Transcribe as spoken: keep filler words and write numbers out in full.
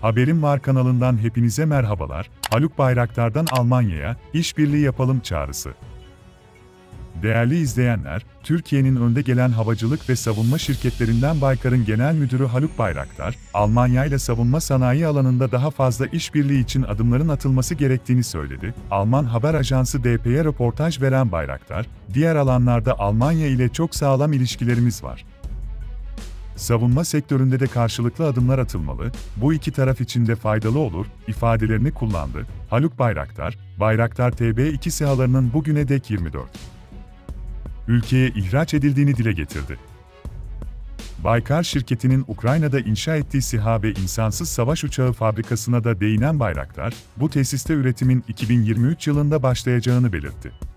Haberim Var kanalından hepinize merhabalar. Haluk Bayraktar'dan Almanya'ya işbirliği yapalım çağrısı. Değerli izleyenler, Türkiye'nin önde gelen havacılık ve savunma şirketlerinden Baykar'ın genel müdürü Haluk Bayraktar, Almanya ile savunma sanayi alanında daha fazla işbirliği için adımların atılması gerektiğini söyledi. Alman haber ajansı D P'ye röportaj veren Bayraktar, diğer alanlarda Almanya ile çok sağlam ilişkilerimiz var. Savunma sektöründe de karşılıklı adımlar atılmalı, bu iki taraf için de faydalı olur, ifadelerini kullandı. Haluk Bayraktar, Bayraktar T B iki SİHA'larının bugüne dek yirmi dört ülkeye ihraç edildiğini dile getirdi. Baykar şirketinin Ukrayna'da inşa ettiği SİHA ve insansız savaş uçağı fabrikasına da değinen Bayraktar, bu tesiste üretimin iki bin yirmi üç yılında başlayacağını belirtti.